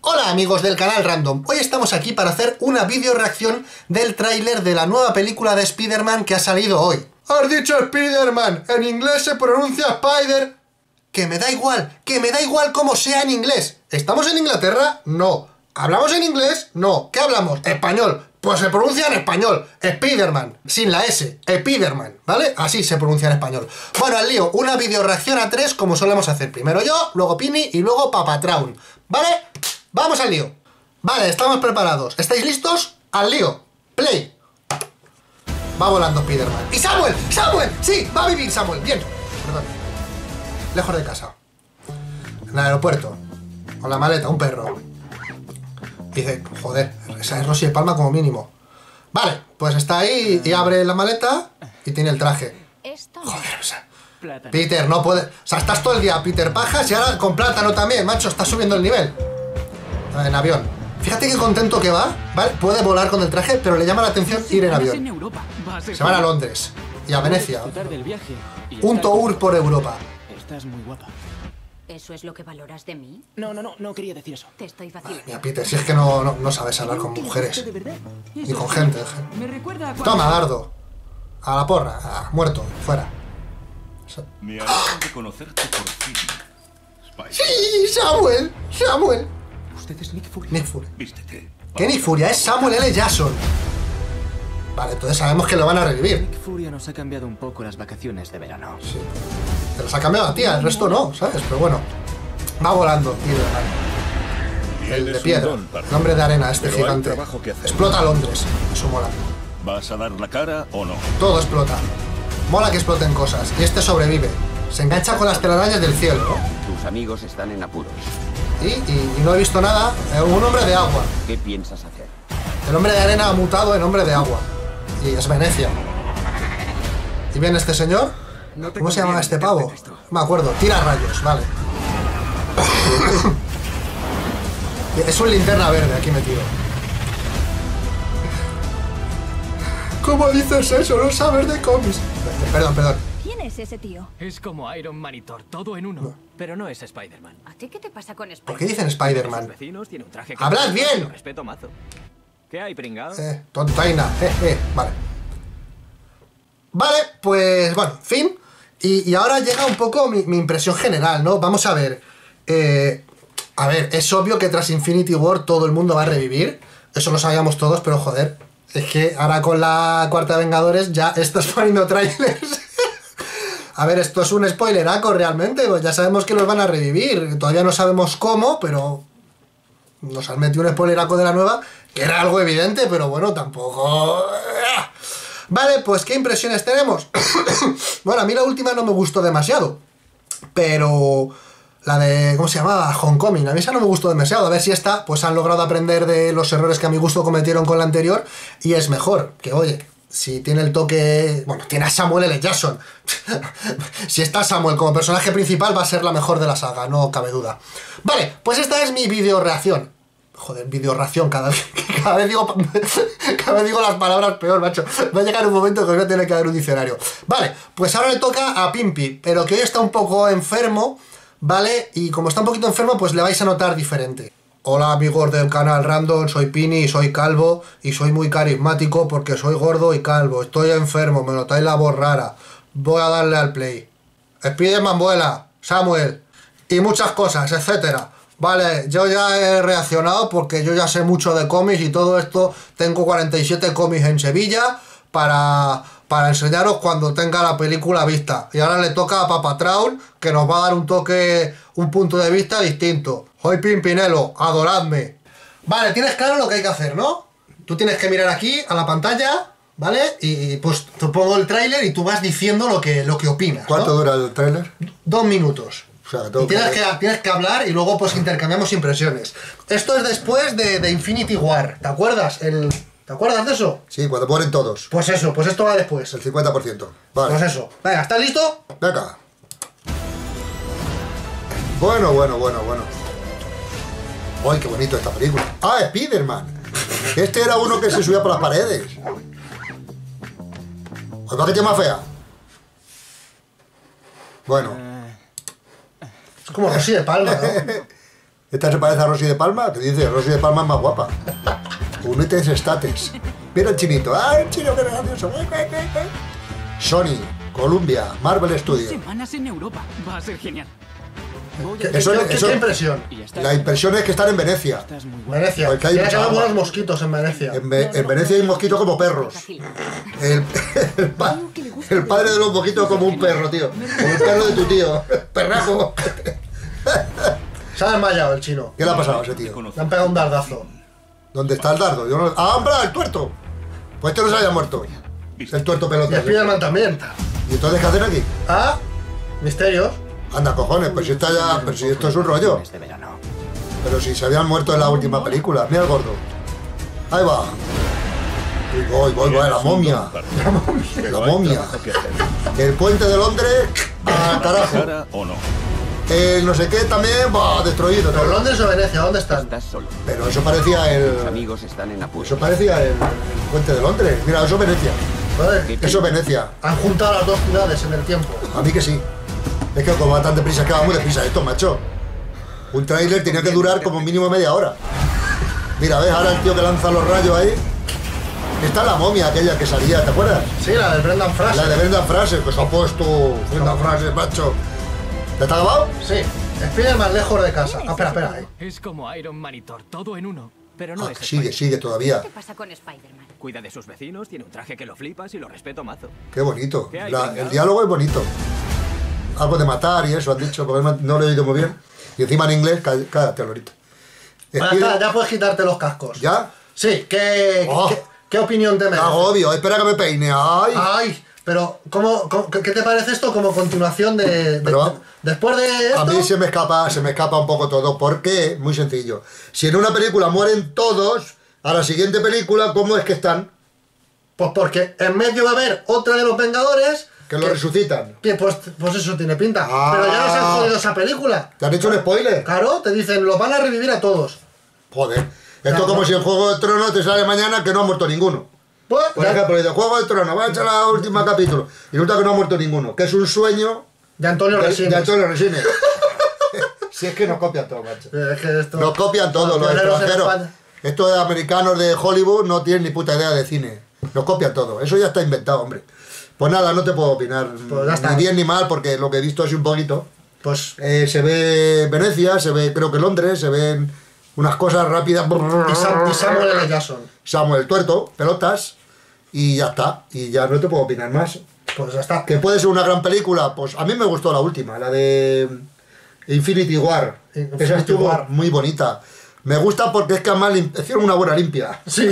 Hola amigos del canal Random, hoy estamos aquí para hacer una video reacción del tráiler de la nueva película de Spider-Man que ha salido hoy. ¡Has dicho Spider-Man! En inglés se pronuncia Spider... Que me da igual cómo sea en inglés. ¿Estamos en Inglaterra? No. ¿Hablamos en inglés? No. ¿Qué hablamos? Español. Pues se pronuncia en español. Spider-Man. Sin la S. Spider-Man. ¿Vale? Así se pronuncia en español. Bueno, al lío. Una video reacción a 3 como solemos hacer. Primero yo, luego Pini y luego Papatraun. ¿Vale? ¡Vamos al lío! Vale, estamos preparados. ¿Estáis listos? ¡Al lío! ¡Play! Va volando Spider-Man. ¡Y Samuel! ¡Samuel! ¡Sí! ¡Va a vivir Samuel! Bien. Perdón. Lejos de casa. En el aeropuerto. Con la maleta, un perro. Dice, joder, esa es Rosy de Palma como mínimo. Vale, pues está ahí y abre la maleta y tiene el traje. Joder, o sea... Peter, no puede... O sea, estás todo el día Peter Pajas y ahora con plátano también, macho, está subiendo el nivel. En avión. Fíjate qué contento que va, ¿vale? Puede volar con el traje, pero le llama la atención ir en avión. Se van a Londres y a Venecia. Un tour por Europa. Estás muy guapa. ¿Eso es lo que valoras de mí? No quería decir eso. Te estoy vacilando. Mira, Peter, si es que no sabes hablar con mujeres. Ni con gente. Me recuerda a Toma, dardo. A la porra. Ah, muerto. Fuera. Me alegro de conocerte por fin, Spider. ¡Sí! ¡Samuel! ¡Samuel! Usted es Nick Fury. Nick Fury. Vístete. ¿Qué Nick Fury? Es Samuel L. Jackson. Vale, entonces sabemos que lo van a revivir. Nick Fury nos ha cambiado un poco las vacaciones de verano. Sí. Te los ha cambiado a ti, el resto no, ¿sabes? Pero bueno. Va volando, el de piedra. El hombre de arena, este Pero hay gigante. trabajo que hacer. Explota Londres. Eso mola. ¿Vas a dar la cara o no? Todo explota. Mola que exploten cosas. Y este sobrevive. Se engancha con las telarañas del cielo, ¿no? Tus amigos están en apuros. Y no he visto nada. Un hombre de agua. ¿Qué piensas hacer? El hombre de arena ha mutado en hombre de agua. Y es Venecia. ¿Y viene este señor? ¿Cómo se llama este pavo? No me acuerdo. Tira rayos, vale. Es un linterna verde aquí metido. ¿Cómo dices eso? No sabes de cómics. Perdón. ¿Quién es ese tío? Es como Iron Man y Thor, todo en uno. No. Pero no es Spider-Man. ¿A ti qué te pasa con Spider-Man? ¿Por qué dicen Sus Spider-Man? vecinos tiene un traje. ¡Hablad bien! Respeto mazo. ¿Qué hay, pringao? Tontaina. Vale. Vale, pues bueno, fin. Y ahora llega un poco mi impresión general, ¿no? Vamos a ver. A ver, es obvio que tras Infinity War todo el mundo va a revivir. Eso lo sabíamos todos, pero joder. Es que ahora con la Cuarta Vengadores ya estás poniendo trailers. A ver, esto es un spoileraco realmente. Pues ya sabemos que los van a revivir. Todavía no sabemos cómo, pero nos han metido un spoileraco de la nueva, que era algo evidente, pero bueno, tampoco... Vale, pues ¿qué impresiones tenemos? Bueno, a mí la última no me gustó demasiado, pero la de... ¿cómo se llamaba? Homecoming. A mí esa no me gustó demasiado. A ver si esta, pues han logrado aprender de los errores que a mi gusto cometieron con la anterior y es mejor. Que oye, si tiene el toque... Bueno, tiene a Samuel L. Jackson. Si está Samuel como personaje principal va a ser la mejor de la saga, no cabe duda. Vale, pues esta es mi video reacción. Joder, videoración, cada vez digo las palabras peor, macho. Va a llegar un momento que os voy a tener que dar un diccionario. Vale, pues ahora le toca a Pimpi, pero que hoy está un poco enfermo, ¿vale? Y como está un poquito enfermo, pues le vais a notar diferente. Hola amigos del canal Random, soy Pini, soy calvo y soy muy carismático porque soy gordo y calvo. Estoy enfermo, me notáis la voz rara. Voy a darle al play. Spiderman vuela, Samuel y muchas cosas, etcétera. Vale, yo ya he reaccionado porque yo ya sé mucho de cómics y todo esto. Tengo 47 cómics en Sevilla para enseñaros cuando tenga la película vista. Y ahora le toca a Papatraun, que nos va a dar un toque, un punto de vista distinto. Soy Pimpinelo, adoradme. Vale, tienes claro lo que hay que hacer, ¿no? Tú tienes que mirar aquí a la pantalla, ¿vale? Y pues te pongo el tráiler y tú vas diciendo lo que opinas, ¿no? ¿Cuánto dura el tráiler? 2 minutos. O sea, Y tienes que hablar y luego pues intercambiamos impresiones. Esto es después de Infinity War, ¿te acuerdas? ¿Te acuerdas de eso? Sí, cuando mueren todos. Pues eso, pues esto va después. El 50%. Vale. Pues eso. Venga, ¿estás listo? Venga. Bueno. ¡Ay, qué bonito esta película! ¡Ah, Spider-Man! Este era uno que se subía por las paredes. ¡Ay, para qué más fea! Bueno. Es como Rosy de Palma, ¿no? Esta se parece a Rosy de Palma, que dice, Rosy de Palma es más guapa. Unites estates. Mira el chinito. ¡Ah, el chino que gracioso! Sony, Columbia, Marvel Studios. Semanas en Europa. Va a ser genial. ¿Qué impresión? La impresión es que están en Venecia. Estás muy guapo. Venecia. Porque hay Tiene que mucha haber agua. buenos mosquitos en Venecia. En Venecia hay mosquitos como perros. El padre de los mosquitos como un perro, tío. Como el perro de tu tío. Perraco. Se ha desmayado el chino. ¿Qué le ha pasado a ese tío? Le han pegado un dardazo. ¿Dónde está el dardo? Yo no... ¡Ah, hombre! ¡El tuerto! Pues este no se haya muerto. El tuerto Y pelota. Spiderman también. ¿Y entonces qué hacen aquí? Ah, misterios. Anda, cojones, pues si está ya. Pero si esto es un rollo. Pero si se habían muerto en la última película. Mira el gordo. Ahí va. Voy, la momia. La momia. El puente de Londres. ¡A carajo! ¿Cara o no? El no sé qué también. ¡Bah! Destruido. ¿Pero todo. Londres o Venecia? ¿Dónde están? Estás solo. Pero eso parecía Tus el. amigos están en apuro. Eso parecía el puente de Londres. Mira, eso es Venecia. Joder, Eso es Venecia. han juntado las dos ciudades en el tiempo. A mí que sí. Es que como va tan deprisa, es que va muy deprisa esto, macho. Un tráiler tenía que durar como mínimo media hora. Mira, ¿ves? Ahora el tío que lanza los rayos ahí. Está la momia aquella que salía, ¿te acuerdas? Sí, la de Brendan La Fraser. de Brendan Fraser, que se ha puesto Brendan Fraser, macho. ¿Te está acabado? Sí, Spiderman lejos de casa. Ah, espera. Es como Iron Man y Thor, todo en uno. Pero no es Sigue Spider-Man. todavía. ¿Qué pasa con Spider-Man? Cuida de sus vecinos, tiene un traje que lo flipas y lo respeto mazo. Qué bonito. ¿Qué hay, El pringao? diálogo es bonito. Algo de matar y eso han dicho, porque no lo he oído muy bien. Y encima en inglés, cállate, Lorito. Ya puedes quitarte los cascos. ¿Ya? Sí, Oh. ¿qué opinión te merece? Obvio, espera que me peine. ¡Ay! Ay, pero ¿qué te parece esto como continuación de Pero- después de esto? A mí se me escapa un poco todo. ¿Por qué? Muy sencillo. Si en una película mueren todos, a la siguiente película, ¿cómo es que están? Pues porque en medio va a haber otra de los Vengadores Que lo resucitan. que pues eso tiene pinta. Ah. Pero ya nos han jodido esa película. ¿Te han hecho un spoiler? Claro, te dicen, los van a revivir a todos. Joder. Esto Claro. es como si en Juego de Tronos te sale mañana que no ha muerto ninguno. Pues, Por ejemplo, dice Juego de Tronos, va a echar la última capítulo. Y resulta que no ha muerto ninguno. Que es un sueño de Antonio de Resines. Antonio Resines. Si es que nos copian todo, macho. Es que esto... Nos copian todo, los pioneros en extranjeros. España. Estos de americanos de Hollywood no tienen ni puta idea de cine. Nos copian todo. Eso ya está inventado, hombre. Pues nada, no te puedo opinar Pues ya está. ni bien ni mal, porque lo que he visto es un poquito. Pues... Se ve Venecia, se ve creo que Londres, se ven unas cosas rápidas. Y Samuel L. Jackson. Samuel el tuerto, pelotas, y ya está. Y ya no te puedo opinar más. Pues ya está. Que puede ser una gran película, pues a mí me gustó la última, la de Infinity War. Infinity Esa estuvo War. muy bonita. Me gusta porque es que además hicieron una buena limpia. Sí.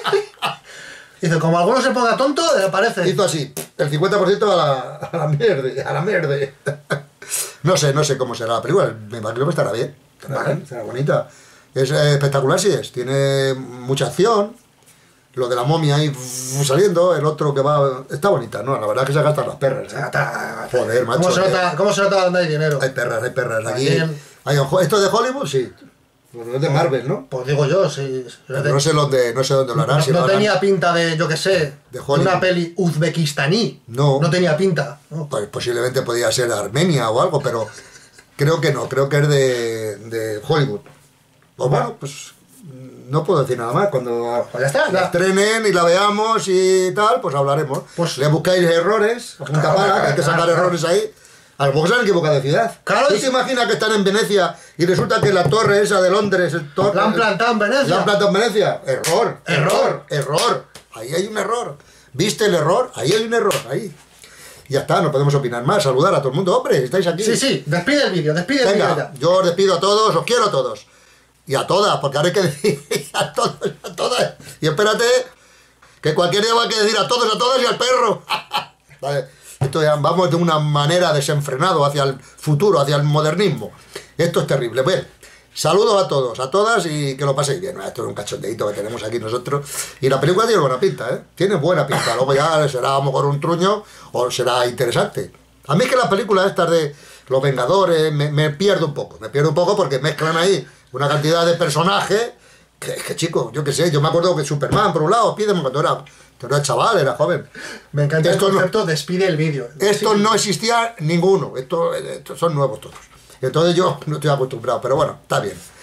Dice, como alguno se ponga tonto, desaparece. Hizo así, el 50% a la mierda, a la mierda. No sé cómo será la película, me imagino que estará bien. Estará bonita. Es espectacular, sí es. Tiene mucha acción. Lo de la momia ahí saliendo, el otro que va... Está bonita, ¿no? La verdad es que se gastan las perras. Joder, macho. ¿Cómo se nota dónde hay dinero? Hay perras. Aquí... También. ¿Esto es de Hollywood? Sí. Pues es de Marvel, ¿no? Pues digo yo, sí. Pero no sé dónde lo harán. si No lo harán- tenía pinta de, yo qué sé, de Hollywood. una peli uzbekistaní. No. No tenía pinta. No. Pues posiblemente podía ser de Armenia o algo, pero creo que no. Creo que es de Hollywood. Pues bueno, pues no puedo decir nada más. Cuando Pues ya está, la ya. estrenen y la veamos y tal, pues hablaremos. Pues- le buscáis errores, punta pala, que hay que sacar claro. errores ahí. A lo mejor se han equivocado de ciudad. Claro, ¿Tú y- te imaginas que están en Venecia y resulta que la torre esa de Londres... La han plantado en Venecia. ¿La han plantado en Venecia? Error. Error. Ahí hay un error. ¿Viste el error? Ahí hay un error. Ahí. Ya está, no podemos opinar más. Saludar a todo el mundo. Hombre, estáis aquí. Sí, despide el vídeo Venga, ya. yo os despido a todos, os quiero a todos. Y a todas, porque ahora hay que decir a todos, a todas. Y espérate, que cualquier día va a que decir a todos, a todas y al perro. Vale, esto ya vamos de una manera desenfrenado hacia el futuro, hacia el modernismo. Esto es terrible. Bueno, saludos a todos, a todas y que lo paséis bien. Esto es un cachondeito que tenemos aquí nosotros. Y la película tiene buena pinta, ¿eh? Tiene buena pinta. Luego ya será a lo mejor un truño o será interesante. A mí es que las películas estas de Los Vengadores me pierdo un poco. Me pierdo un poco porque mezclan ahí una cantidad de personajes que chico, yo qué sé. Yo me acuerdo que Superman, por un lado, Spiderman, cuando era chaval, era joven. Me encanta Esto el no- concepto, despide el vídeo. Esto no existía ninguno. Estos son nuevos todos. Entonces yo no estoy acostumbrado, pero bueno, está bien.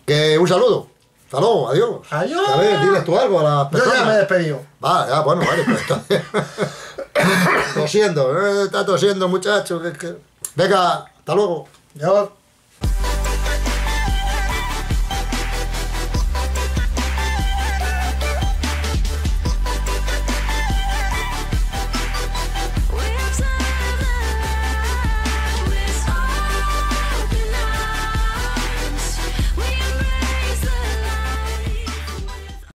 Que un saludo. Hasta luego, adiós. Adiós. A ver, diles tú algo a las Yo personas. ya me he despedido. Va, ya, bueno, vale, pues entonces. Tosiendo, está tosiendo, muchacho. Venga, hasta luego. Yo